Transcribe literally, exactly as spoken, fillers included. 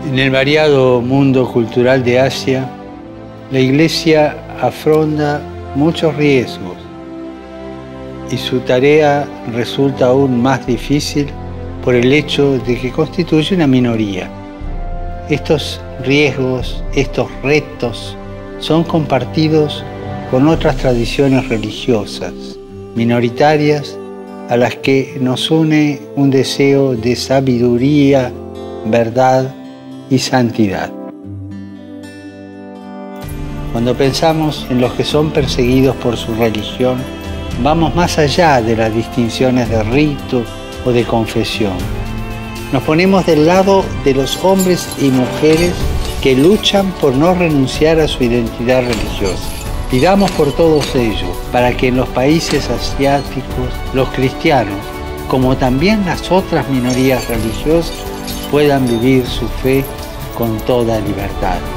En el variado mundo cultural de Asia, la Iglesia afronta muchos riesgos y su tarea resulta aún más difícil por el hecho de que constituye una minoría. Estos riesgos, estos retos, son compartidos con otras tradiciones religiosas minoritarias a las que nos une un deseo de sabiduría, verdad y santidad. Cuando pensamos en los que son perseguidos por su religión, vamos más allá de las distinciones de rito o de confesión. Nos ponemos del lado de los hombres y mujeres que luchan por no renunciar a su identidad religiosa. Pidamos por todos ellos, para que en los países asiáticos, los cristianos, como también las otras minorías religiosas, puedan vivir su fe con toda libertad.